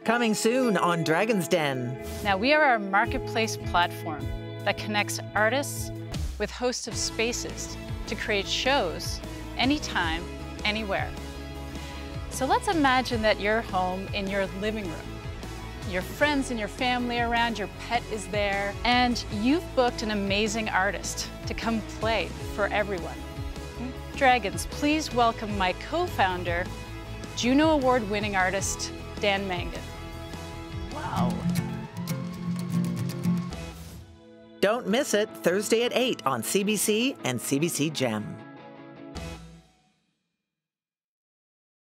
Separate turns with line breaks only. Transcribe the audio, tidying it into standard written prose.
Coming soon on Dragons Den.
Now, we are our marketplace platform that connects artists with hosts of spaces to create shows anytime, anywhere. So let's imagine that you're home in your living room. Your friends and your family are around, your pet is there, and you've booked an amazing artist to come play for everyone. Dragons, please welcome my co-founder, Juno Award-winning artist, Dan Mangan.
Wow. Don't miss it, Thursday at 8 on CBC and CBC Gem.